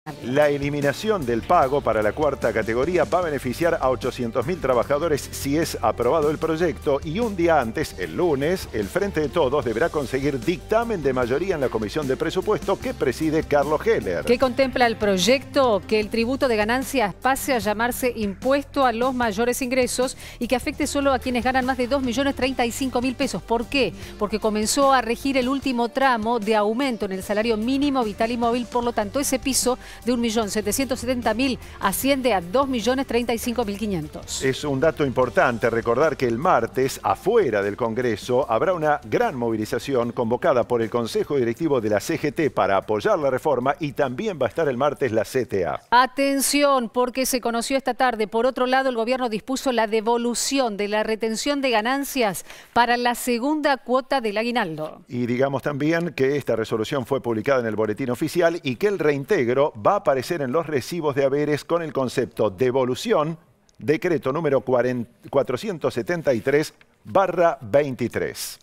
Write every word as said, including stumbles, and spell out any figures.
La eliminación del pago para la cuarta categoría va a beneficiar a ochocientos mil trabajadores si es aprobado el proyecto, y un día antes, el lunes, el Frente de Todos deberá conseguir dictamen de mayoría en la Comisión de Presupuesto que preside Carlos Heller. ¿Qué contempla el proyecto? Que el tributo de ganancias pase a llamarse impuesto a los mayores ingresos y que afecte solo a quienes ganan más de dos millones treinta y cinco mil pesos. ¿Por qué? Porque comenzó a regir el último tramo de aumento en el salario mínimo vital y móvil, por lo tanto ese piso de un millón setecientos setenta mil asciende a dos millones treinta y cinco mil quinientos. Es un dato importante recordar que el martes, afuera del Congreso, habrá una gran movilización convocada por el Consejo Directivo de la C G T para apoyar la reforma, y también va a estar el martes la C T A. Atención, porque se conoció esta tarde. Por otro lado, el gobierno dispuso la devolución de la retención de ganancias para la segunda cuota del aguinaldo. Y digamos también que esta resolución fue publicada en el Boletín Oficial y que el reintegro va a aparecer en los recibos de haberes con el concepto devolución, decreto número cuatrocientos setenta y tres barra veintitrés.